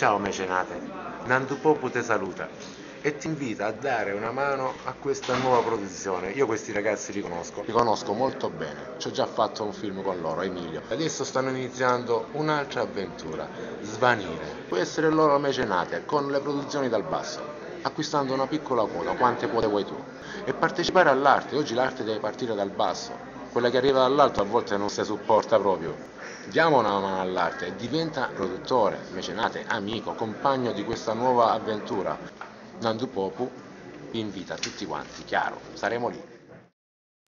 Ciao mecenate, Nandu Popu te saluta e ti invita a dare una mano a questa nuova produzione. Io questi ragazzi li conosco molto bene, ci ho già fatto un film con loro, Emilio. Adesso stanno iniziando un'altra avventura, Svanire. Puoi essere loro mecenate con le produzioni dal basso, acquistando una piccola quota, quante quote vuoi tu, e partecipare all'arte. Oggi l'arte deve partire dal basso, quella che arriva dall'alto a volte non si supporta proprio. Diamo una mano all'arte e diventa produttore, mecenate, amico, compagno di questa nuova avventura. Nandu Popu vi invita tutti quanti, chiaro, saremo lì.